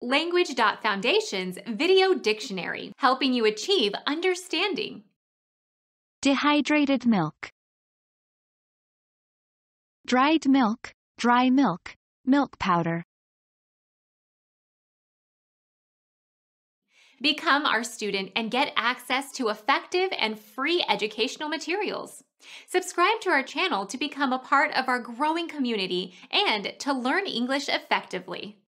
Language.Foundation's Video Dictionary, helping you achieve understanding. Dehydrated milk. Dried milk, dry milk, milk powder. Become our student and get access to effective and free educational materials. Subscribe to our channel to become a part of our growing community and to learn English effectively.